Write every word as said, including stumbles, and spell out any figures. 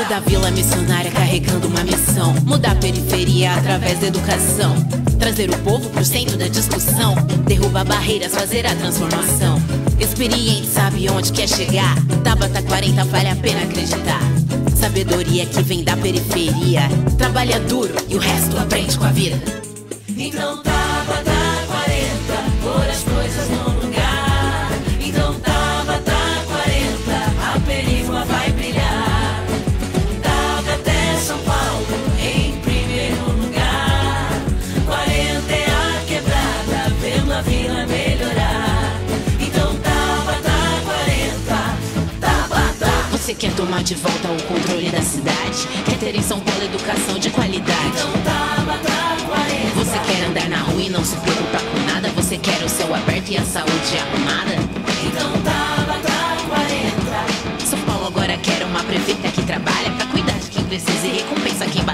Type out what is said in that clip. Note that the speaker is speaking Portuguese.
Filho da vila missionária carregando uma missão: mudar a periferia através da educação, trazer o povo pro centro da discussão, derrubar barreiras, fazer a transformação. Experiente sabe onde quer chegar, Tabata quarenta vale a pena acreditar. Sabedoria que vem da periferia, trabalha duro e o resto aprende com a vida. Então Tabata quarenta, pôr as coisas no lugar. Então Tabata quarenta, a perifma vai brilhar. Tabata até São Paulo em primeiro lugar. quarenta é a quebrada, vendo a vila melhorar. Então Tabata quarenta, Tabata. Você quer tomar de volta o controle da cidade? Quer ter em São Paulo educação de qualidade? Então Tabata quarenta. Você quer andar na rua e não se preocupar com nada? Você quer o céu aberto e a saúde arrumada? Então Tabata quarenta. São Paulo agora quer uma prefeita que trabalha pra cuidar de quem precisa e recompensa quem